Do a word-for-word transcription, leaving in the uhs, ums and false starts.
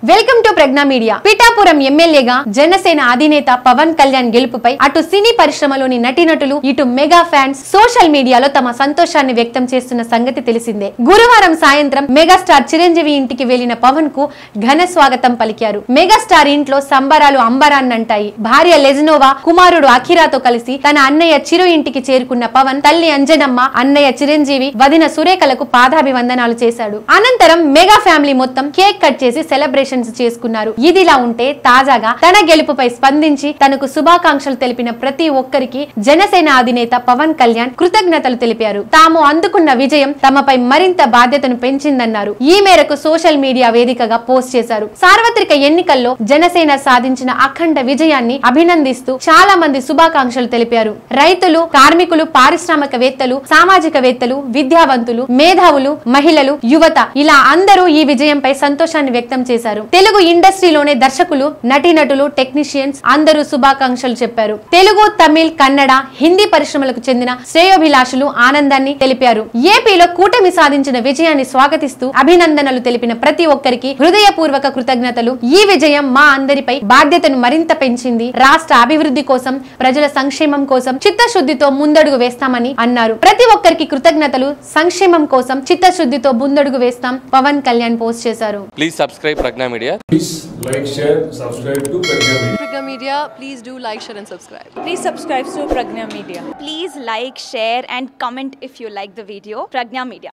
Welcome to Prajna media. Pithapuram ఎమ్మెల్యేగా జనసేన అధినేత పవన్ కళ్యాణ్ గెలుపుపై అటు సినీ పరిశ్రమలోని నటీనటులు ఇటు మెగా ఫ్యాన్స్ సోషల్ మీడియాలో తమ సంతోషాన్ని వ్యక్తం చేస్తున్న సంగతి తెలిసిందే. గురువారం సాయంత్రం మెగాస్టార్ చిరంజీవి ఇంటికి వెళ్లిన పవన్ కు ఘన స్వాగతం పలికారు. మెగాస్టార్ ఇంట్లో సంబరాలు అంబరాన్నంటాయి. భార్య లెజినోవా, కుమారుడు అఖిరాతో కలిసి తన అన్నయ్య చిరు ఇంటికి చేరుకున్న పవన్ తల్లి అంజనమ్మ, అన్నయ్య చిరంజీవి, వదిన సురేఖలకు పాదాభివందనాలు చేశాడు. అనంతరం మెగా ఫ్యామిలీ మొత్తం కేక్ కట్ చేసి సెలబ్రేషన్ చేసుకున్నారు. ఇదిలా ఉంటే తాజాగా తన గెలుపుపై స్పందించి తనకు శుభాకాంక్షలు తెలిపిన ప్రతి ఒక్కరికి జనసేన అధినేత పవన్ కళ్యాణ్ కృతజ్ఞతలు తెలిపారు. తాము అందుకున్న విజయం తమపై మరింత బాధ్యతను పెంచిందన్నారు. ఈ మేరకు సోషల్ మీడియా వేదికగా పోస్ట్ చేశారు. సార్వత్రిక ఎన్నికల్లో జనసేన సాధించిన అఖండ విజయాన్ని అభినందిస్తూ చాలా మంది శుభాకాంక్షలు తెలిపారు. రైతులు, కార్మికులు, పారిశ్రామికవేత్తలు, సామాజికవేత్తలు, విద్యావంతులు, మేధావులు, మహిళలు, యువత ఇలా అందరూ ఈ విజయంపై సంతోషాన్ని వ్యక్తం చేశారు. తెలుగు ఇండస్ట్రీలోనే దర్శకులు, నటీనటులు, టెక్నీషియన్స్ అందరూ శుభాకాంక్షలు చెప్పారు. తెలుగు, తమిళ్, కన్నడ, హిందీ పరిశ్రమలకు చెందిన శ్రేయోభిలాషులు ఆనందాన్ని తెలిపారు. ఏపీలో కూటమి సాధించిన విజయాన్ని స్వాగతిస్తూ అభినందనలు తెలిపిన ప్రతి ఒక్కరికి హృదయపూర్వక కృతజ్ఞతలు. ఈ విజయం మా అందరిపై బాధ్యతను మరింత పెంచింది. రాష్ట్ర అభివృద్ధి కోసం, ప్రజల సంక్షేమం కోసం చిత్తశుద్ధితో ముందడుగు వేస్తామని అన్నారు. ప్రతి ఒక్కరికి కృతజ్ఞతలు. సంక్షేమం కోసం చిత్తశుద్ధితో ముందడుగు వేస్తాం పవన్ కళ్యాణ్ పోస్ట్ చేశారు. Please subscribe Pregnya Media. Please like, share, subscribe to Pregnya Media. Pregnya Media, please do like, share and subscribe. Please subscribe to Pregnya Media. Please like, share and comment if you like the video. Pregnya Media.